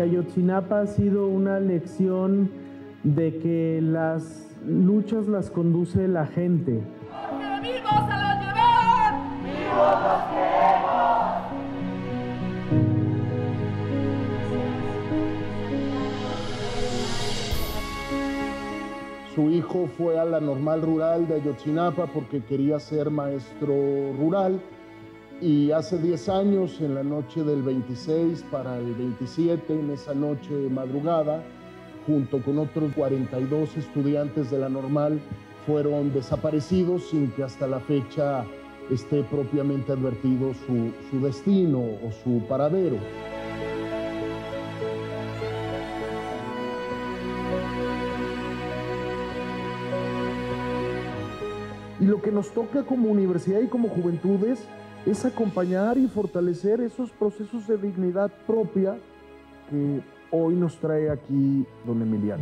Ayotzinapa ha sido una lección de que las luchas las conduce la gente. ¡Que vivos se los llevaron! ¡Vivos los queremos! Su hijo fue a la Normal Rural de Ayotzinapa porque quería ser maestro rural, y hace 10 años, en la noche del 26 para el 27, en esa noche madrugada, junto con otros 42 estudiantes de la Normal, fueron desaparecidos sin que hasta la fecha esté propiamente advertido su destino o su paradero. Y lo que nos toca como universidad y como juventudes es acompañar y fortalecer esos procesos de dignidad propia que hoy nos trae aquí don Emiliano.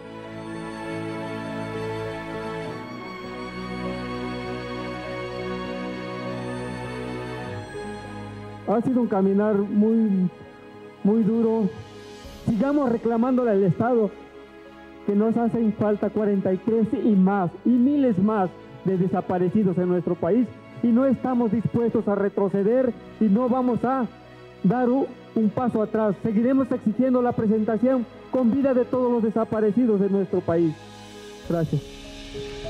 Ha sido un caminar muy duro. Sigamos reclamándole al Estado que nos hacen falta 43 y más, y miles más de desaparecidos en nuestro país, y no estamos dispuestos a retroceder y no vamos a dar un paso atrás. Seguiremos exigiendo la presentación con vida de todos los desaparecidos de nuestro país. Gracias.